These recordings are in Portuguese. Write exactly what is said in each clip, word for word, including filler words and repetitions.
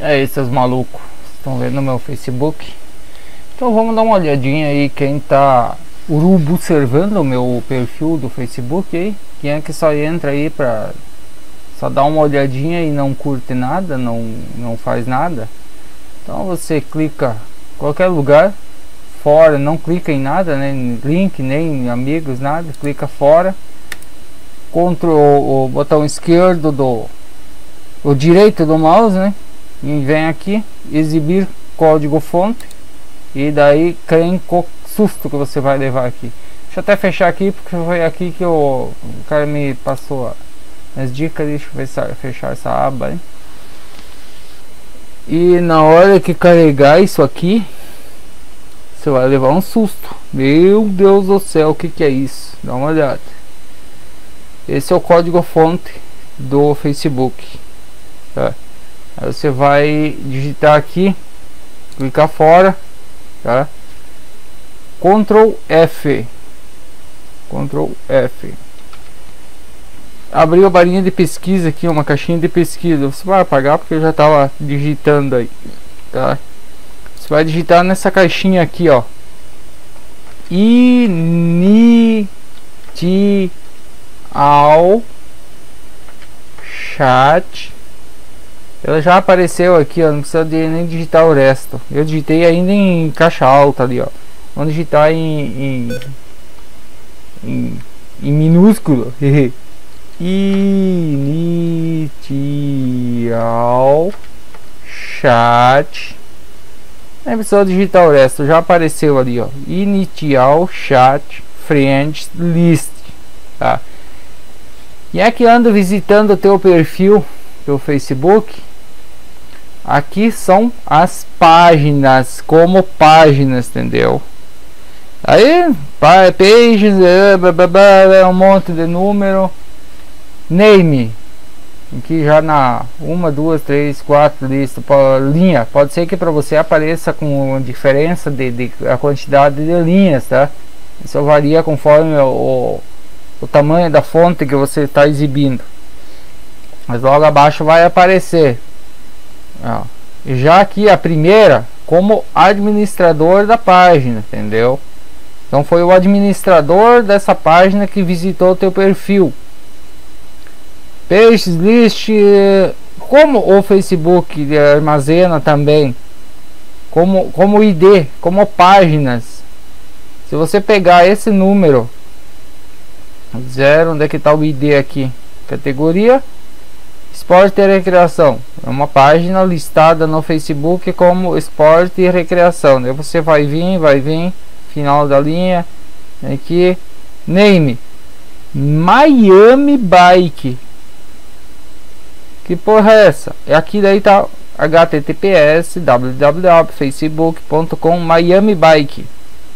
É, esses malucos estão vendo meu Facebook. Então vamos dar uma olhadinha aí quem tá urubu observando o meu perfil do Facebook aí. Quem é que só entra aí pra só dar uma olhadinha e não curte nada, não, não faz nada. Então você clica em qualquer lugar fora, não clica em nada, nem link, nem amigos, nada, clica fora. Contra o, o botão esquerdo do o direito do mouse, né? E vem aqui exibir código fonte. E daí creem com susto que você vai levar aqui. Deixa eu até fechar aqui, porque foi aqui que o, o cara me passou as dicas. Deixa eu fechar, fechar essa aba aí. E na hora que carregar isso aqui, você vai levar um susto. Meu Deus do céu, o que que é isso? Dá uma olhada. Esse é o código fonte do Facebook, tá? Aí você vai digitar aqui, clicar fora, tá? Ctrl F, Ctrl F. Abriu a barrinha de pesquisa aqui, uma caixinha de pesquisa. Você vai apagar porque eu já estava digitando aí, tá? Você vai digitar nessa caixinha aqui, ó, inicial chat. Ela já apareceu aqui, ó, não precisa de nem digitar o resto. Eu digitei ainda em caixa alta ali, ó. Vamos digitar em em, em, em minúsculo. Inicial chat. Nem precisa digitar o resto, já apareceu ali, ó. Initial chat friends list, tá? E é que ando visitando o teu perfil do Facebook. Aqui são as páginas, como páginas, entendeu? Aí, pages, é um monte de número. Name, aqui já na uma, duas, três, quatro lista, linha. Pode ser que para você apareça com diferença de, de a quantidade de linhas, tá? Isso varia conforme o, o tamanho da fonte que você está exibindo. Mas logo abaixo vai aparecer. Ó, já aqui a primeira como administrador da página, entendeu? Então foi o administrador dessa página que visitou o teu perfil. Pages list, como o Facebook armazena também como como I D, como páginas. Se você pegar esse número zero, onde é que está o I D aqui? Categoria Esporte e Recreação, é uma página listada no Facebook como Esporte e Recreação. Daí você vai vir, vai vir, final da linha, aqui, name, Miami Bike. Que porra é essa? É aqui, daí tá H T T P S w w w ponto facebook ponto com Miami Bike.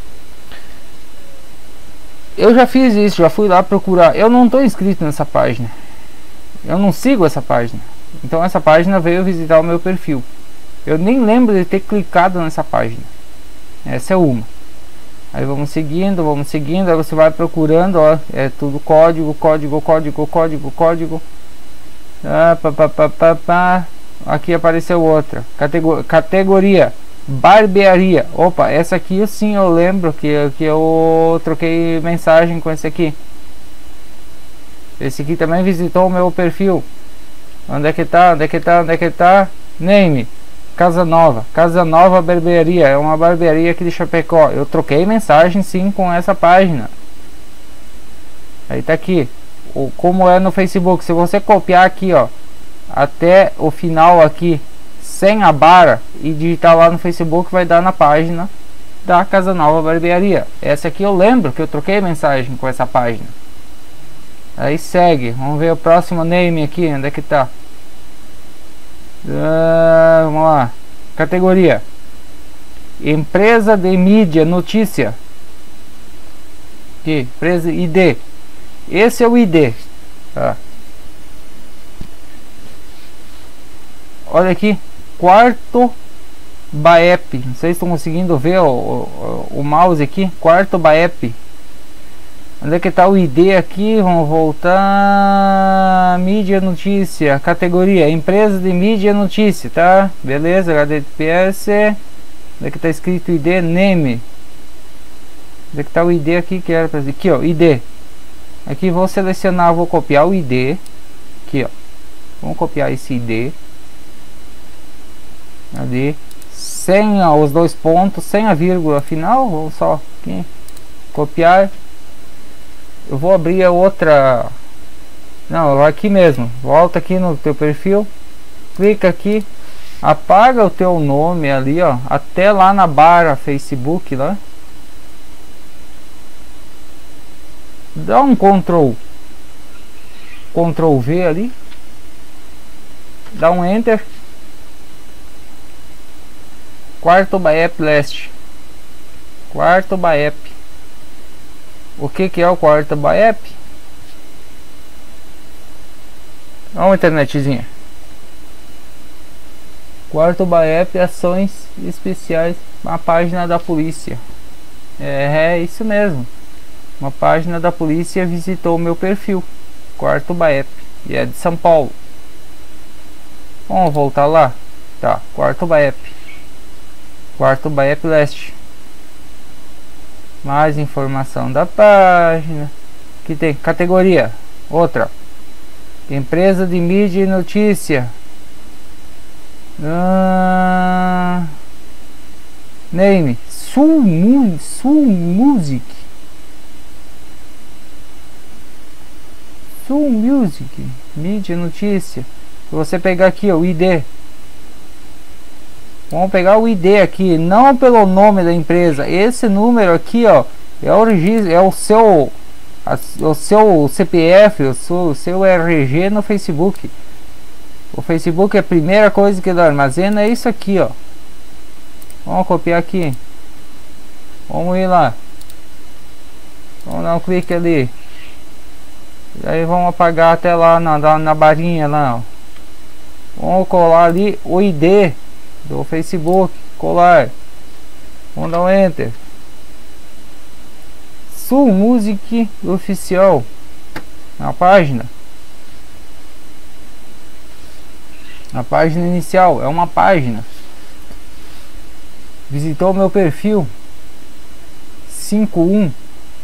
Eu já fiz isso, já fui lá procurar. Eu não tô inscrito nessa página. Eu não sigo essa página. Então essa página veio visitar o meu perfil. Eu nem lembro de ter clicado nessa página. Essa é uma. Aí vamos seguindo, vamos seguindo. Aí você vai procurando, ó. É tudo código, código, código, código, código. Ah, pá, pá, pá, pá, pá. Aqui apareceu outra. Categor categoria barbearia. Opa, essa aqui sim eu lembro que, que eu troquei mensagem com esse aqui. Esse aqui também visitou o meu perfil. Onde é que tá? Onde é que tá? Onde é que tá? Name, Casa Nova. Casa Nova Barbearia. É uma barbearia aqui de Chapecó. Eu troquei mensagem sim com essa página. Aí tá aqui. O, como é no Facebook. Se você copiar aqui, ó, até o final aqui, sem a barra, e digitar lá no Facebook, vai dar na página da Casa Nova Barbearia. Essa aqui eu lembro que eu troquei mensagem com essa página. Aí segue, vamos ver o próximo name aqui, onde é que tá? Uh, vamos lá, categoria empresa de mídia, notícia. Aqui, empresa I D. Esse é o I D, tá? Olha aqui, quarto Baep. Não sei se estão conseguindo ver o, o, o mouse aqui. Quarto Baep. Onde é que tá o I D aqui? Vamos voltar. Mídia notícia. Categoria empresa de mídia notícia, tá? Beleza, H T T P S. Onde é que tá escrito I D? Name. Onde é que tá o I D aqui? Que era pra dizer? Aqui, ó, I D. Aqui vou selecionar, vou copiar o I D. Aqui, ó. Vamos copiar esse I D. Ali. Sem ó, os dois pontos, sem a vírgula final. Vou só aqui. Copiar. Eu vou abrir a outra. Não, aqui mesmo. Volta aqui no teu perfil. Clica aqui. Apaga o teu nome ali, ó. Até lá na barra Facebook lá. Dá um Ctrl Ctrl V ali. Dá um Enter. Quarto Baep Leste. Quarto Baep. O que que é o quarto Baep? Olha uma internetzinha. Quarto Baep, ações especiais. Uma página da polícia. É, é isso mesmo. Uma página da polícia visitou o meu perfil. Quarto Baep. E é de São Paulo. Vamos voltar lá. Tá, Quarto Baep. Quarto Baep Leste. Mais informação da página. Que tem categoria. Outra. Empresa de mídia e notícia. Ah, name. Sul, Mu, Sul Music. Sul Music. Mídia e notícia. Se você pegar aqui ó, o I D. Vamos pegar o I D aqui, não pelo nome da empresa. Esse número aqui, ó, é o registro, é o seu, a, o seu C P F, o seu, o seu R G no Facebook. O Facebook é a primeira coisa que ele armazena, é isso aqui, ó. Vamos copiar aqui. Vamos ir lá. Vamos dar um clique ali. E aí vamos apagar até lá na, na, na barrinha lá, ó. Vamos colar ali o I D do Facebook, colar. Vamos dar um Enter. Sul Music Oficial. Na página. A página inicial é uma página. Visitou meu perfil. cinquenta e um.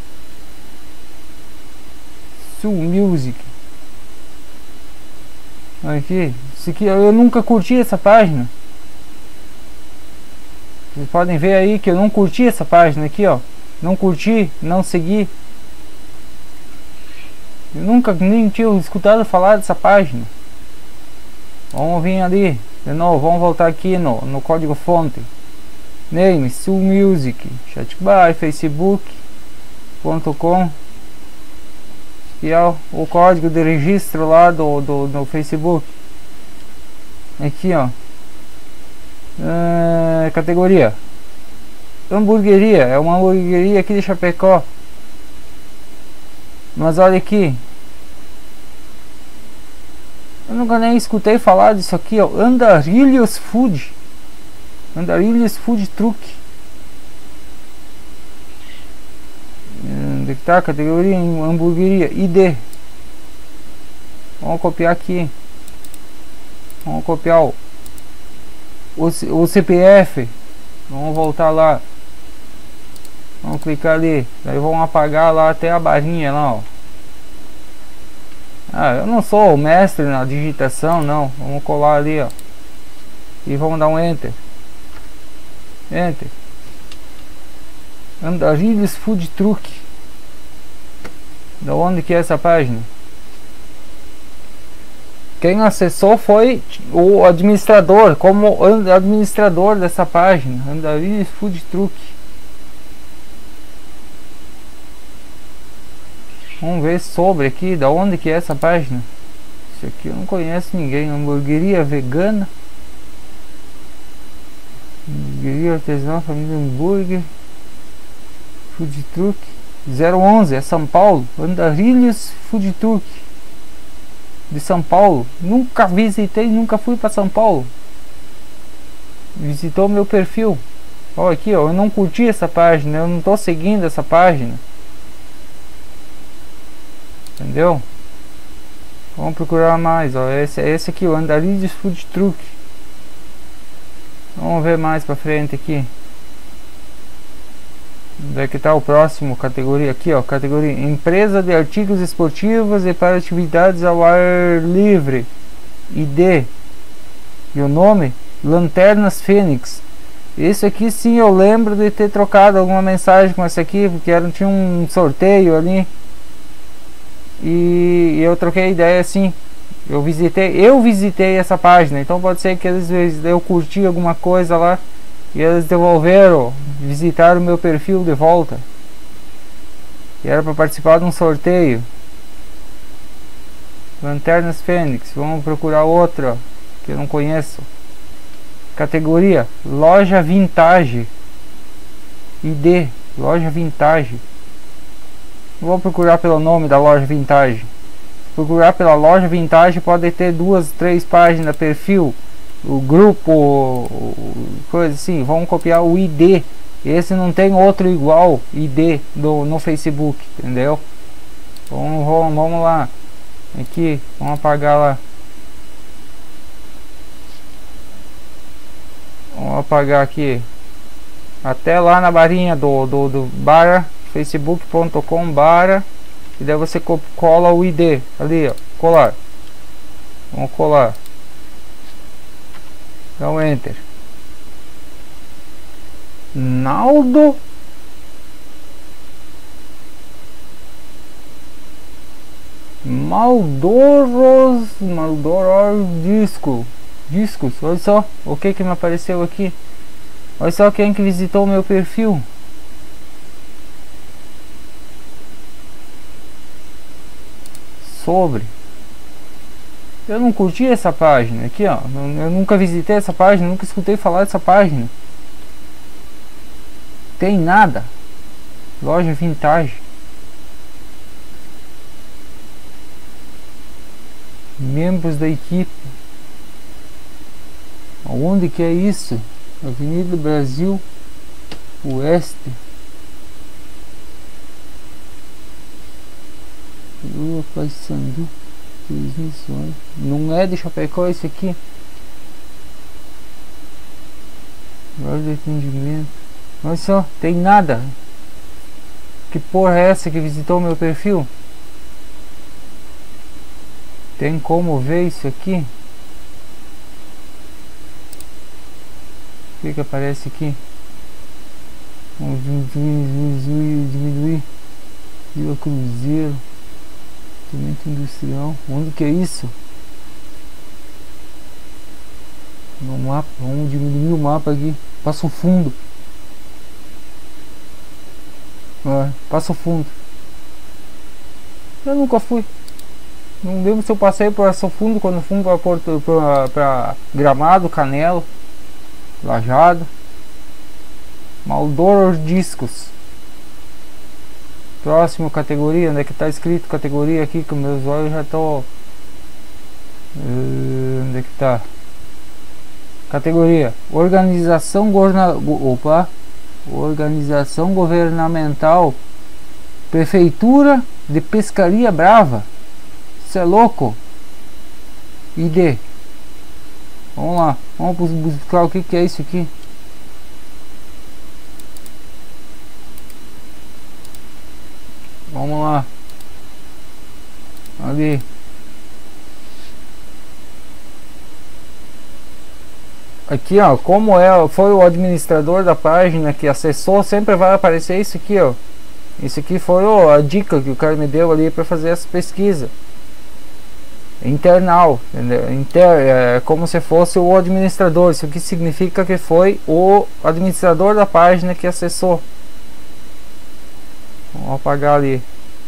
Sul Music. Aqui. Isso aqui eu nunca curti essa página. Vocês podem ver aí que eu não curti essa página aqui, ó. Não curti, não segui. Eu nunca nem tinha escutado falar dessa página. Vamos vir ali de novo, vamos voltar aqui no, no código fonte. Name, Sul Music, Chatbar, facebook ponto com. E é o, o código de registro lá do, do, do Facebook. Aqui, ó. Uh, categoria hamburgueria, é uma hamburgueria aqui de Chapecó. Mas olha aqui, eu nunca nem escutei falar disso aqui, ó. Andarilhos Food. Andarilhos Food Truck. Onde está a categoria? Hamburgueria. I D. Vamos copiar aqui. Vamos copiar o O, o C P F. Vamos voltar lá. Vamos clicar ali. Daí vamos apagar lá até a barrinha lá, ó. Ah, eu não sou o mestre na digitação, não. Vamos colar ali, ó. E vamos dar um Enter. Enter. Andarilhos Food Truck. Da onde que é essa página? Quem acessou foi o administrador, como administrador dessa página. Andarilhos Food Truck. Vamos ver sobre aqui, da onde que é essa página. Isso aqui eu não conheço ninguém. Hamburgueria vegana. Hamburgueria artesanal, família hambúrguer. Food Truck. zero onze, é São Paulo. Andarilhos Food Truck. De São Paulo. Nunca visitei, nunca fui para São Paulo. Visitou meu perfil. Olha aqui, ó, eu não curti essa página, eu não tô seguindo essa página. entendeu? Vamos procurar mais, ó, esse, esse aqui, o Andarilhos Food Truck. Vamos ver mais pra frente aqui. Onde é que tá o próximo categoria aqui, ó, categoria empresa de artigos esportivos e para atividades ao ar livre, I D, e o nome Lanternas Fênix. Esse aqui sim eu lembro de ter trocado alguma mensagem com esse aqui, porque era, tinha um sorteio ali e eu troquei ideia assim. Eu visitei, eu visitei essa página, então pode ser que eles, eu curti alguma coisa lá e eles devolveram, visitaram o meu perfil de volta. E era para participar de um sorteio. Lanternas Fênix, vamos procurar outra que eu não conheço. Categoria loja vintage, I D, loja vintage. Vou procurar pelo nome da loja vintage. Procurar pela loja vintage pode ter duas, três páginas, perfil, o grupo, coisa assim. Vamos copiar o I D. Esse não tem outro igual I D do, no Facebook, entendeu? Vamos, vamos, vamos lá. Aqui, vamos apagar lá. Vamos apagar aqui. Até lá na barrinha do, do, do bara, facebook ponto com bara. E daí você cola o I D ali, ó, colar. Vamos colar. Dá um enter. Naldo Maldoros Maldoros disco discos, olha só o que que me apareceu aqui. Olha só quem que visitou o meu perfil. Sobre, eu não curti essa página aqui, ó. Eu nunca visitei essa página, nunca escutei falar dessa página. Tem nada. Loja vintage. Membros da equipe. Onde que é isso? Avenida Brasil Oeste. Lua Paissandu. Não é de Chapecó esse aqui. Guarda de atendimento. Olha só, tem nada. Que porra é essa que visitou meu perfil? Tem como ver isso aqui? O que que aparece aqui? Vamos diminuir, diminuir. Vila Cruzeiro. Cimento industrial. Onde que é isso? No mapa. Vamos diminuir o mapa aqui. Passa o fundo. Ah, passa o fundo. Eu nunca fui. Não lembro se eu passei por Passo Fundo quando fui para Porto, para Gramado, Canela, Lajado. Maldoros Discos. Próximo categoria, onde é que está escrito categoria aqui, que meus olhos já estão. Uh, onde é que está? Categoria Organização Gorna... Opa! Organização Governamental Prefeitura de Pescaria Brava. Isso é louco. I D. Vamos lá, vamos buscar o que que é isso aqui. Vamos lá. Ali. Aqui, ó, como é, foi o administrador da página que acessou, sempre vai aparecer isso aqui, ó. Isso aqui foi ó, a dica que o cara me deu ali para fazer essa pesquisa. Internal, Inter, é como se fosse o administrador. Isso aqui significa que foi o administrador da página que acessou. Vamos apagar ali.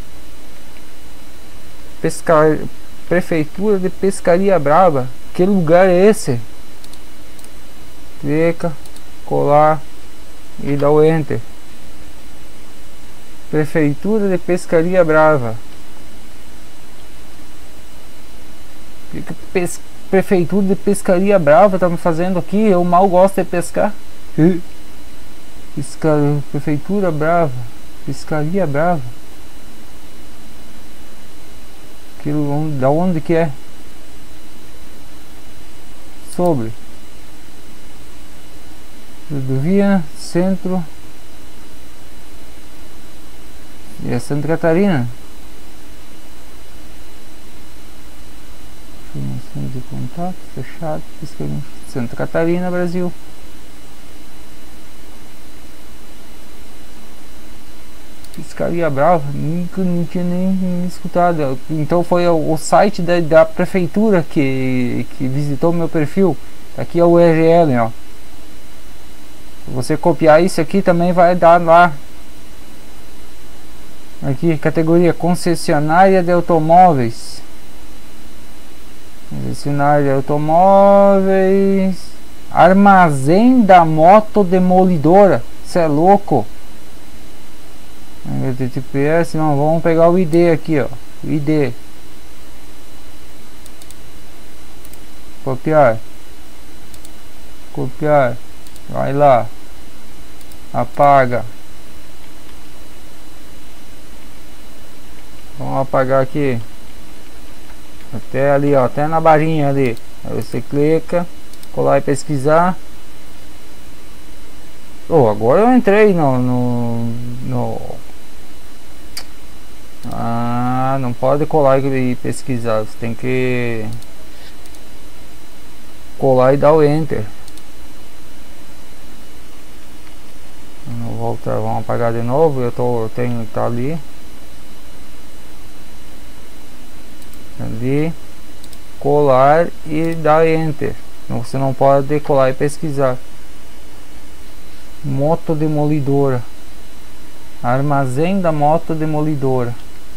Pescar... Prefeitura de Pescaria Brava. Que lugar é esse? Clica, colar e dá o enter. Prefeitura de Pescaria Brava. O que pes... Prefeitura de Pescaria Brava tá me fazendo aqui? Eu mal gosto de pescar. Pesca... Prefeitura Brava. Pescaria Brava. Aquilo onde, da onde que é? Sobre rodovia Centro e é Santa Catarina. Informações de contato fechado. Santa Catarina, Brasil. Fiscalia Brava, nunca não tinha nem escutado. Então foi o, o site da, da prefeitura que, que visitou meu perfil. Aqui é o U R L, ó. Se você copiar isso aqui também vai dar lá. Aqui, categoria concessionária de automóveis. Concessionária de automóveis. Armazém da moto demolidora. Você é louco? H T T P S, não, vamos pegar o I D aqui, ó. O I D. Copiar. Copiar. Vai lá. Apaga. Vamos apagar aqui. Até ali, ó. Até na barrinha ali. Aí você clica. Colar e pesquisar. Oh, agora eu entrei no... no, no Ah, não pode colar e pesquisar, você tem que colar e dar o enter. Vamos voltar, vamos apagar de novo. Eu tô, eu tenho que tá ali, ali, colar e dar enter. Você não pode colar e pesquisar. Moto demolidora, armazém da moto demolidora.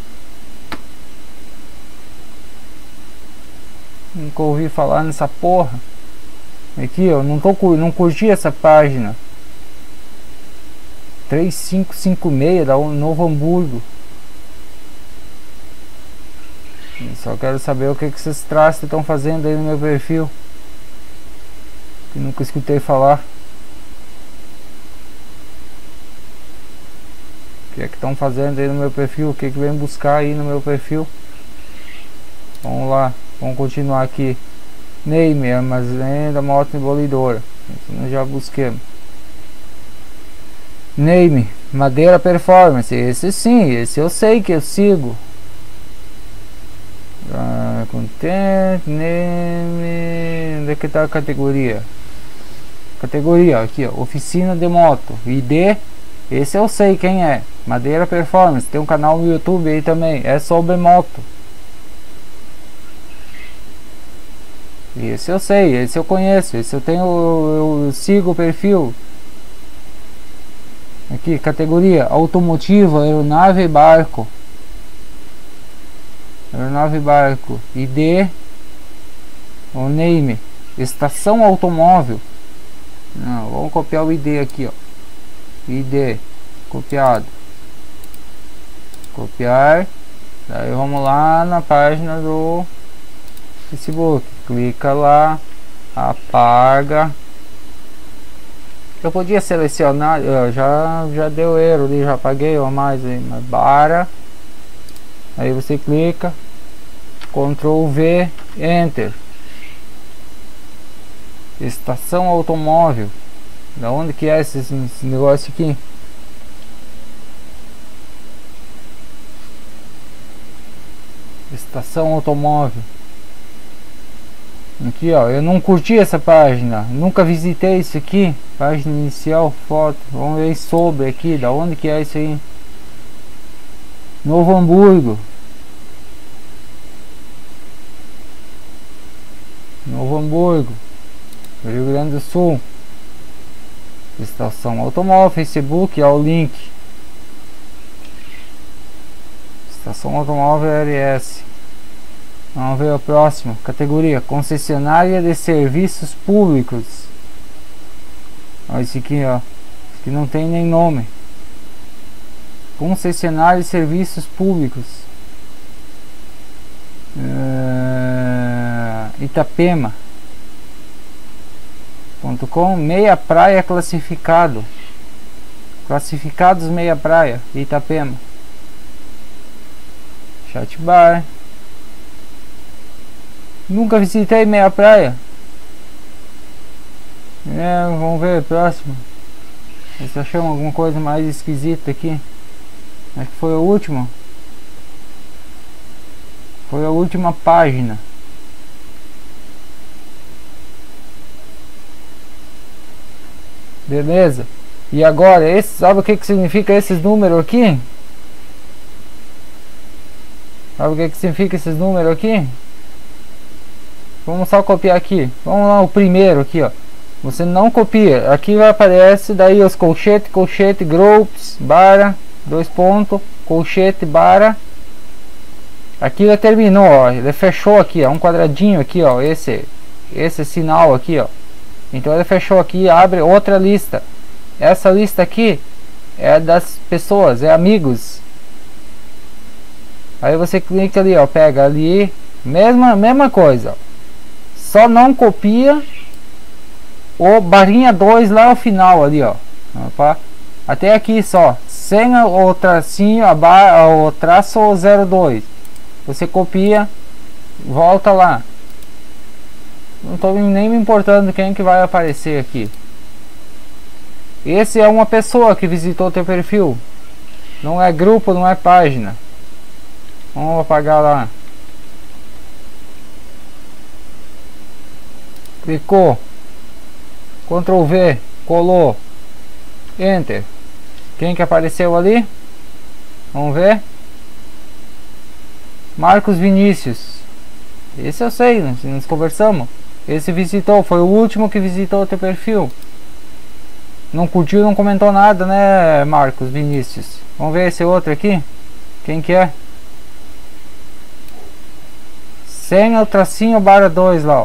Nunca ouvi falar nessa porra. Aqui, ó, não tô não curti essa página. três cinco cinco seis da Novo Hamburgo. Eu só quero saber o que que esses traços estão fazendo aí no meu perfil, que nunca escutei falar. O que é que estão fazendo aí no meu perfil? O que que vem buscar aí no meu perfil? Vamos lá, vamos continuar aqui. Name, armazém da moto demolidora. Nós já busquemos. Name, Madeira Performance. Esse sim, esse eu sei que eu sigo. Ah, content, name. Onde é que tá a categoria? Categoria, aqui ó, oficina de moto. I D, esse eu sei quem é. Madeira Performance, tem um canal no YouTube aí também, é sobre moto. Esse eu sei, esse eu conheço, esse eu tenho, eu, eu sigo o perfil. Aqui, categoria automotiva, aeronave e barco. Aeronave e barco. I D, o name, estação automóvel. Não, vamos copiar o I D aqui, ó. I D, copiado. Copiar. Daí vamos lá na página do Facebook. Clica lá, apaga. Eu podia selecionar, eu já já deu erro ali, já apaguei ou mais aí, mas para. Aí você clica, Ctrl V, Enter. Estação automóvel. Da onde que é esse, esse negócio aqui? Estação automóvel. Aqui ó, eu não curti essa página, nunca visitei isso aqui. Página inicial, foto. Vamos ver sobre aqui, da onde que é isso aí? Novo Hamburgo. Novo Hamburgo, Rio Grande do Sul. Estação automóvel, Facebook, ó, o link. Estação automóvel R S. Vamos ver o próximo. Categoria concessionária de serviços públicos. Olha esse aqui, ó. Esse aqui não tem nem nome. Concessionária de serviços públicos. Uh, Itapema ponto com. Meia Praia classificado. Classificados Meia Praia, Itapema. Chat bar. Nunca visitei meia praia. É, vamos ver próximo. Se achamos alguma coisa mais esquisita aqui. Acho que foi o último. Foi a última página. Beleza. E agora, esse, sabe o que, que significa esses números aqui? Sabe o que, que significa esses números aqui? Vamos só copiar aqui. Vamos lá, o primeiro aqui, ó. Você não copia. Aqui vai aparecer daí os colchete, colchete, groups, barra, dois pontos, colchete, barra. Aqui já terminou, ó. Ele fechou aqui, ó. Um quadradinho aqui, ó. Esse, esse sinal aqui, ó. Então ele fechou aqui, abre outra lista. Essa lista aqui é das pessoas, é amigos. Aí você clica ali, ó. Pega ali, mesma, mesma coisa, ó. Só não copia o barrinha dois lá ao final ali, ó. Opa. Até aqui só, sem o tracinho, a barra, o traço zero dois. Você copia, volta lá. Não estou nem me importando quem que vai aparecer aqui. Esse é uma pessoa que visitou teu perfil. Não é grupo, não é página. Vamos apagar lá. Clicou. Ctrl V, colou, Enter. Quem que apareceu ali? Vamos ver. Marcos Vinícius. Esse eu sei, né? Nós conversamos. Esse visitou, foi o último que visitou o teu perfil. Não curtiu, não comentou nada, né, Marcos Vinícius? Vamos ver esse outro aqui. Quem que é? Sem o tracinho barra dois lá, ó.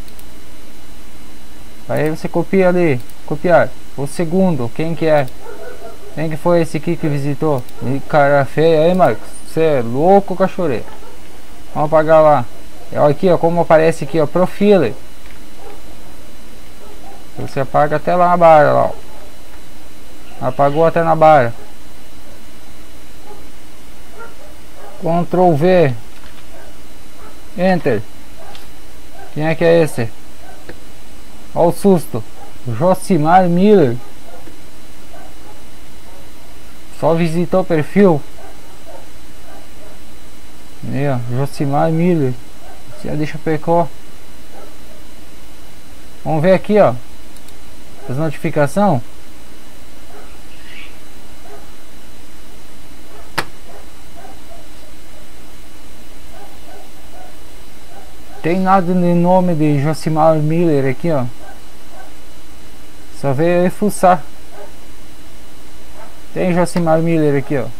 Aí você copia ali, copiar. O segundo, quem que é? Quem que foi esse aqui que visitou? E cara feio aí, Marcos. Você é louco, cachoeiro. Vamos apagar lá. Olha aqui, ó, como aparece aqui, ó, profile. Você apaga até lá na barra, lá, ó. Apagou até na barra. Ctrl V. Enter. Quem é que é esse? Olha o susto. Josimar Miller. Só visitou o perfil. Aí, ó, Josimar Miller. Já deixa pecou. Vamos ver aqui, ó. As notificações. Tem nada de nome de Josimar Miller aqui, ó. Só veio aí fuçar. Tem Josimar Miller aqui, ó.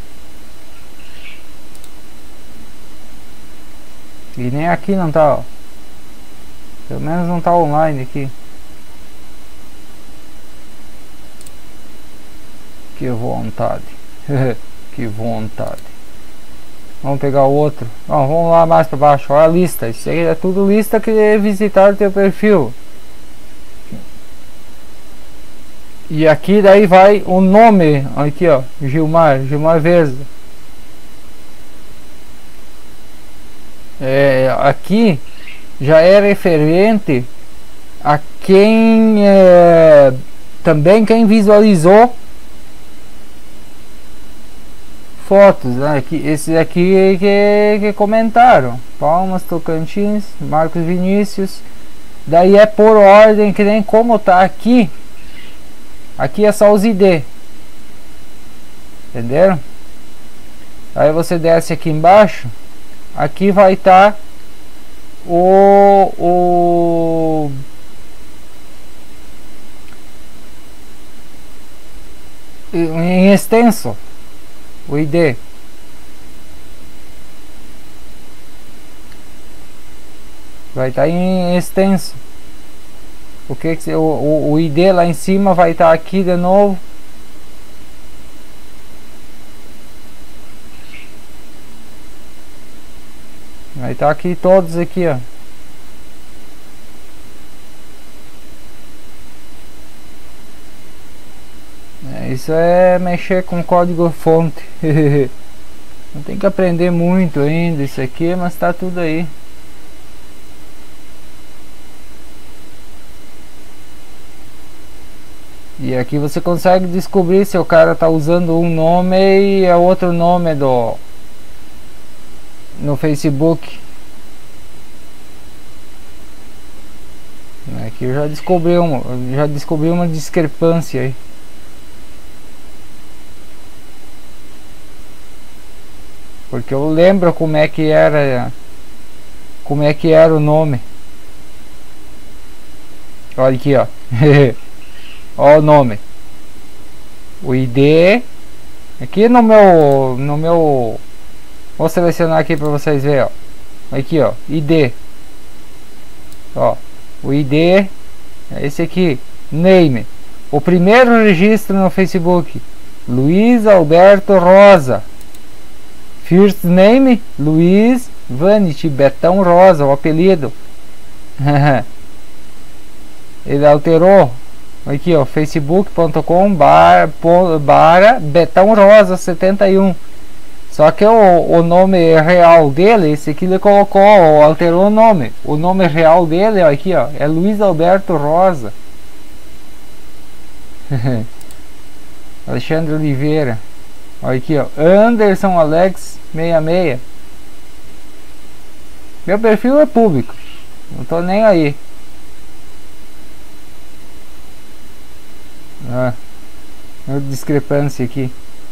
E nem aqui não tá, ó. Pelo menos não tá online aqui. Que vontade. Que vontade. Vamos pegar o outro. Ó, vamos lá mais para baixo. Olha a lista. Isso aí é tudo lista que é visitar o teu perfil. E aqui daí vai o nome. Aqui, ó. Gilmar. Gilmar Verza. É, aqui já é referente a quem é, também quem visualizou fotos, né? Aqui, esses aqui que, que comentaram. Palmas, Tocantins, Marcos Vinícius. Daí é por ordem, que nem como tá aqui. Aqui é só os I D. Entenderam? Aí você desce aqui embaixo. Aqui vai estar tá o, o em extenso o I D. Vai estar tá em extenso. O que que o, o, o I D lá em cima vai estar tá aqui de novo. Vai estar tá aqui todos aqui, ó. É, isso é mexer com código fonte. Não tem que aprender muito ainda isso aqui, mas tá tudo aí. E aqui você consegue descobrir se o cara tá usando um nome e é outro nome do no Facebook. Aqui eu já descobri uma, já descobri uma discrepância aí. Porque eu lembro como é que era, como é que era o nome. Olha aqui, ó. Olha o nome. O I D. Aqui no meu, no meu, vou selecionar aqui para vocês verem, ó. Aqui, ó, I D. Ó, o I D é esse aqui. Name. O primeiro registro no Facebook, Luiz Alberto Rosa. First name, Luiz Vanity, Betão Rosa, o apelido. Ele alterou aqui, ó, facebook ponto com barra Betão Rosa setenta e um. Só que o, o nome real dele, esse aqui ele colocou, alterou o nome. O nome real dele, ó, aqui, ó, é Luiz Alberto Rosa. Alexandre Oliveira. Olha aqui, ó, Anderson Alex sessenta e seis. Meu perfil é público, não tô nem aí. Ah, uma discrepância aqui.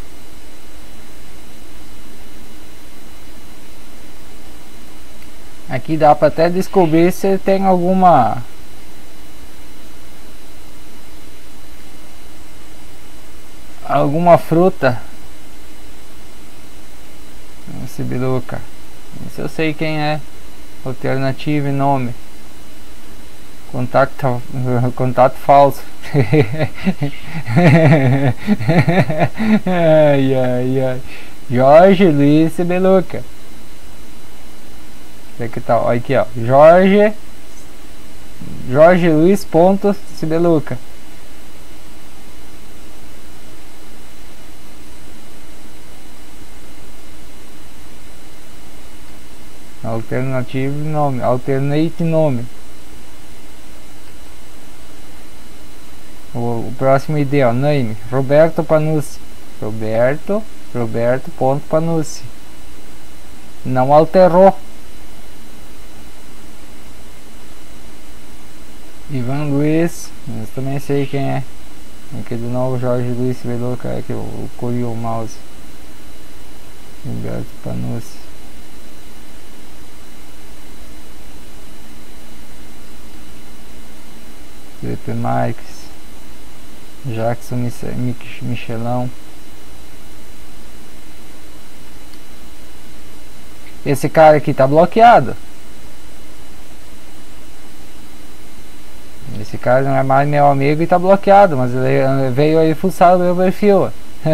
Aqui dá para até descobrir se tem alguma alguma fruta. Sibiluca. Isso eu sei quem é. Alternativa e nome. Contato, contato falso. Ai, ai, ai. Jorge Luiz Sibiluca. Aqui tá, olha aqui, ó. Jorge Jorge Luiz ponto Sibiluca. Alternativo nome, alternate nome. O, o próximo I D, ó, name, Roberto Panucci. Roberto, Roberto ponto Panucci. Não alterou. Ivan Luiz, eu também sei quem é. Aqui de novo, Jorge Luiz Sibiluca, é que eu colhi o mouse. Roberto Panucci. Felipe Marques, Jackson Michelão. Esse cara aqui tá bloqueado. Esse cara não é mais meu amigo e tá bloqueado, mas ele veio aí fuçar o meu perfil.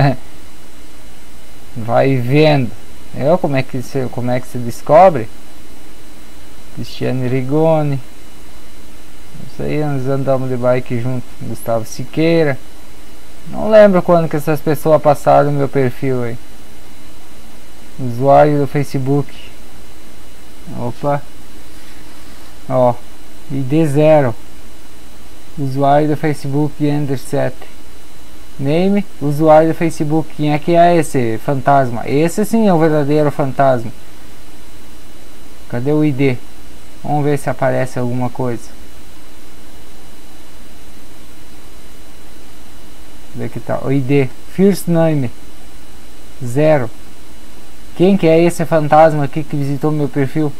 Vai vendo. Eu, como é que se, como é que se descobre? Cristiane Rigoni. Isso aí, nós andamos de bike junto. Gustavo Siqueira. Não lembro quando que essas pessoas passaram no meu perfil aí. Usuário do Facebook. Opa. Ó, I D zero. Usuário do Facebook Ender sete. Name, usuário do Facebook. Quem é que é esse fantasma? Esse sim é o verdadeiro fantasma. Cadê o I D? Vamos ver se aparece alguma coisa. Ver que tá o I D, first name zero. Quem que é esse fantasma aqui que visitou meu perfil?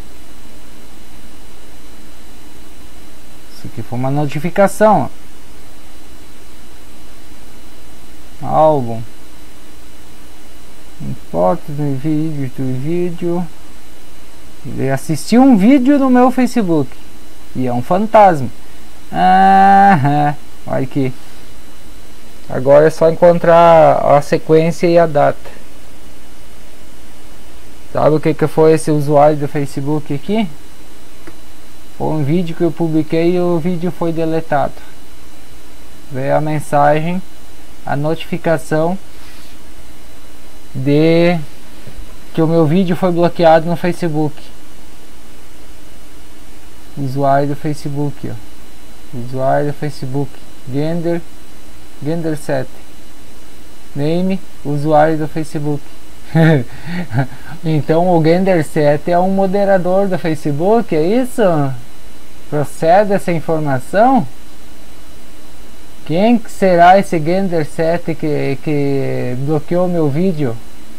Isso aqui foi uma notificação. Álbum. Fotos do vídeo, do vídeo. Ele assistiu um vídeo no meu Facebook e é um fantasma. Ah, olha aqui. Agora é só encontrar a sequência e a data. Sabe o que que foi esse usuário do Facebook aqui? Foi um vídeo que eu publiquei e o vídeo foi deletado. Veio a mensagem, a notificação de que o meu vídeo foi bloqueado no Facebook. Usuário do Facebook, ó. Usuário do Facebook, Gender Gender sete. Name, usuário do Facebook. Então o Gender sete é um moderador do Facebook, é isso? Procede essa informação? Quem será esse Gender sete que, que bloqueou meu vídeo?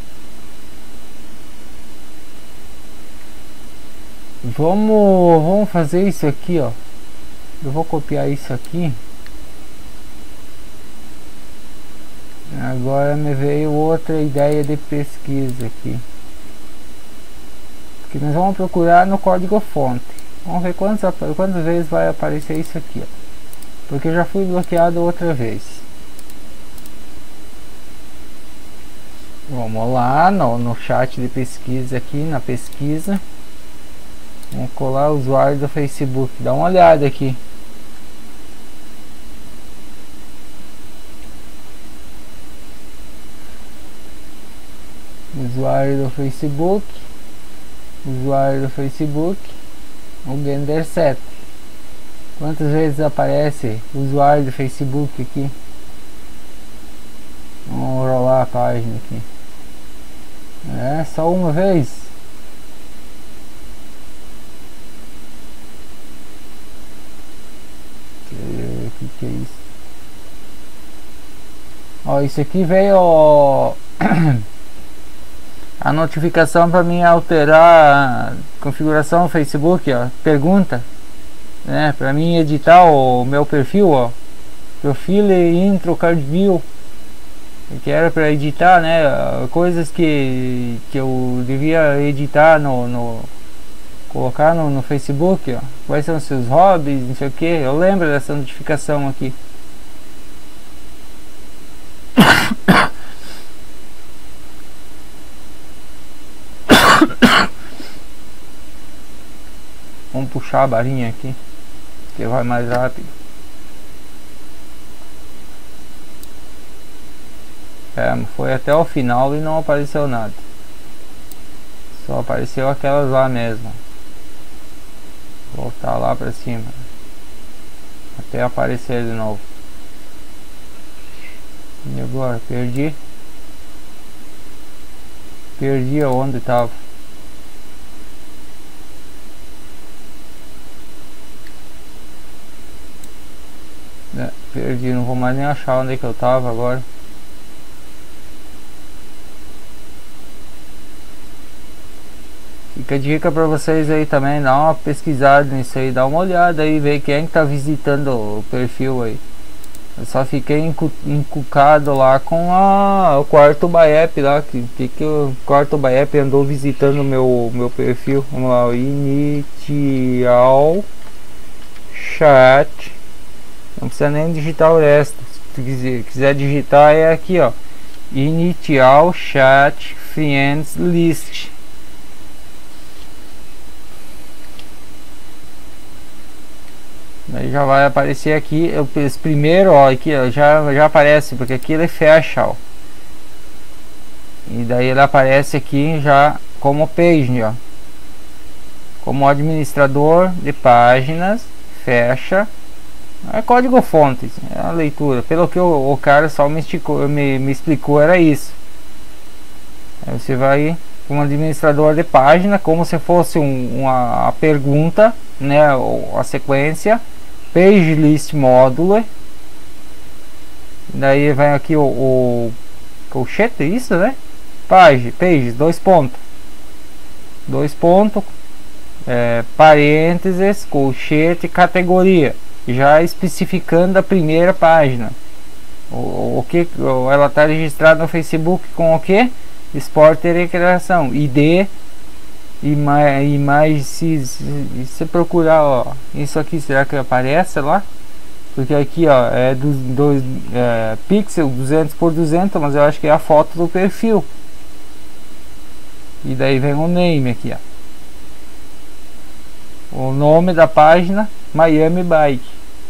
Vamos, vamos fazer isso aqui, ó. Eu vou copiar isso aqui. Agora me veio outra ideia de pesquisa aqui. Que nós vamos procurar no código fonte. Vamos ver quantas, quantas vezes vai aparecer isso aqui, ó. Porque eu já fui bloqueado outra vez. Vamos lá no, no chat de pesquisa aqui, na pesquisa. Vamos colar o usuário do Facebook. Dá uma olhada aqui. Usuário do Facebook. Usuário do Facebook. O Gender sete. Quantas vezes aparece o usuário do Facebook aqui? Vamos rolar a página aqui. É, só uma vez. O que, que é isso? Ó, isso aqui veio ó, a notificação para mim alterar a configuração do Facebook, ó. Pergunta, né, para mim editar o meu perfil, ó. Profile intro card view. Que era para editar, né, coisas que que eu devia editar no, no colocar no, no Facebook, ó. Quais são os seus hobbies, não sei o que. Eu lembro dessa notificação aqui. Vamos puxar a barinha aqui, que vai mais rápido. É, foi até o final e não apareceu nada. Só apareceu aquelas lá mesmo. Voltar lá pra cima até aparecer de novo. E agora? Perdi. Perdi aonde estava. É, perdi, não vou mais nem achar onde é que eu tava agora. Fica a dica pra vocês aí também, dá uma pesquisada nisso aí, dá uma olhada aí, ver quem é que tá visitando o perfil aí. Eu só fiquei encu encucado lá com a, o quarto Baep lá, que, que, que o quarto Baep andou visitando o meu, meu perfil. Vamos lá, o initial chat. Não precisa nem digitar o resto. Se quiser, quiser digitar é aqui, ó. Initial chat friends list. Daí já vai aparecer aqui, esse primeiro, ó, aqui ó, já, já aparece, porque aqui ele fecha, ó. E daí ele aparece aqui já como page, ó. Como administrador de páginas, fecha. É código fonte, é a leitura. Pelo que o, o cara só me, esticou, me, me explicou, era isso. Aí você vai como administrador de página, como se fosse um, uma pergunta, né, a sequência. Page list módulo. Daí vem aqui o, o colchete, isso, né? Page, page, dois pontos. Dois pontos. É, parênteses, colchete, categoria. Já especificando a primeira página. O, o que ela está registrada no Facebook com o que? Esporte e recreação. I D. E mais, e mais se, se, se procurar, ó, isso aqui, será que aparece lá? Porque aqui, ó, é dos dois é, pixel duzentos por duzentos, mas eu acho que é a foto do perfil. E daí vem o name aqui, ó. O nome da página, Miami Bike.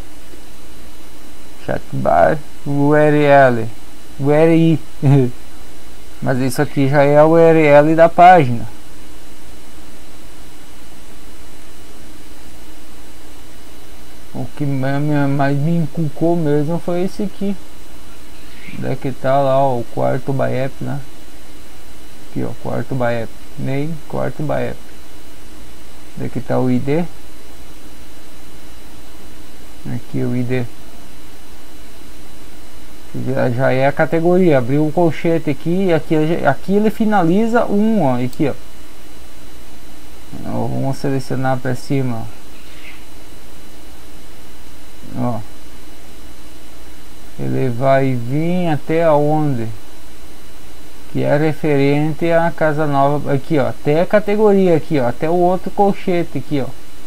Chatbar U R L. U R I. Mas isso aqui já é a U R L da página. O que mais me inculcou mesmo foi esse aqui. Onde é que tá lá ó, o quarto Baep, né? Aqui ó, quarto Baep, main, quarto Baep. Onde é que tá o I D? Aqui o I D. Já, já é a categoria. Abriu o colchete aqui, aqui, aqui ele finaliza um, ó, aqui ó. Vamos selecionar para cima, ó. Ele vai vir até aonde? Que é referente à casa nova aqui, ó. Até a categoria aqui, ó. Até o outro colchete aqui, ó.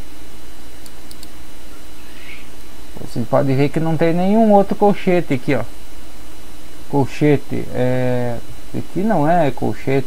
Você pode ver que não tem nenhum outro colchete aqui, ó. Colchete, é... aqui não é colchete.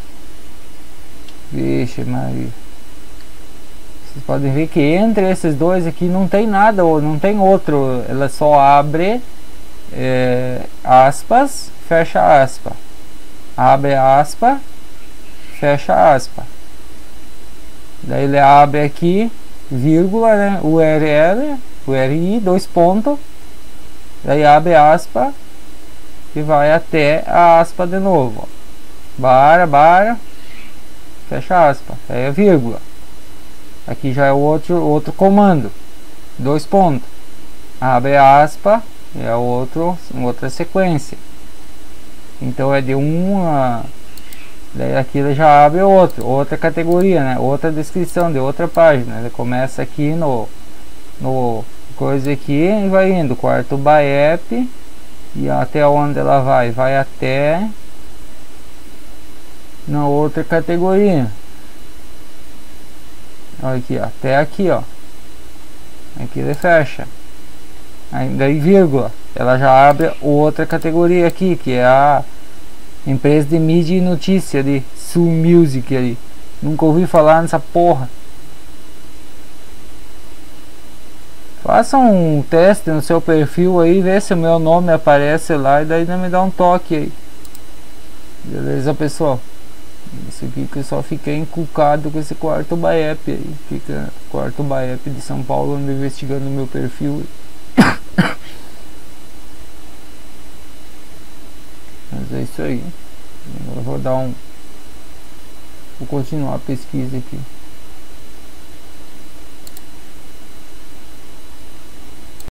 Vixe Maria. Vocês podem ver que entre esses dois aqui não tem nada, ou não tem outro. Ela só abre é, aspas, fecha aspa. Abre aspa, fecha aspa. Daí ele abre aqui, vírgula, né? U R L, U R I, dois pontos. Daí abre aspa e vai até a aspa de novo. Bara, bara, fecha aspa. Aí é vírgula. Aqui já é outro, outro comando. Dois pontos. Abre aspa, é outro, outra sequência. Então é de uma. Daí aqui ele já abre outro, outra categoria, né? Outra descrição de outra página. Ele começa aqui no, no coisa aqui e vai indo. Quarto Baep. E até onde ela vai? Vai até na outra categoria. Olha aqui, ó, até aqui, ó. Aqui ele fecha. Aí daí vírgula. Ela já abre outra categoria aqui, que é a empresa de mídia e notícia de Sul Music ali. Nunca ouvi falar nessa porra. Faça um teste no seu perfil aí, vê se o meu nome aparece lá e daí me dá um toque aí. Beleza, pessoal? Isso aqui que eu só fiquei encucado com esse quarto Baep aí. Fica quarto Baep de São Paulo, ando investigando o meu perfil. Mas é isso aí. Agora eu vou dar um. Vou continuar a pesquisa aqui.